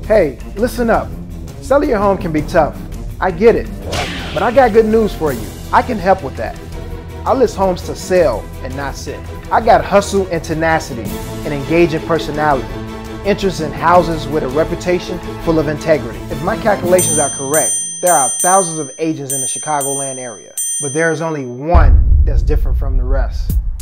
Hey, listen up. Selling your home can be tough. I get it. But I got good news for you. I can help with that. I list homes to sell and not sit. I got hustle and tenacity, an engaging personality, interest in houses with a reputation full of integrity. If my calculations are correct, there are thousands of agents in the Chicagoland area, but there is only one that's different from the rest.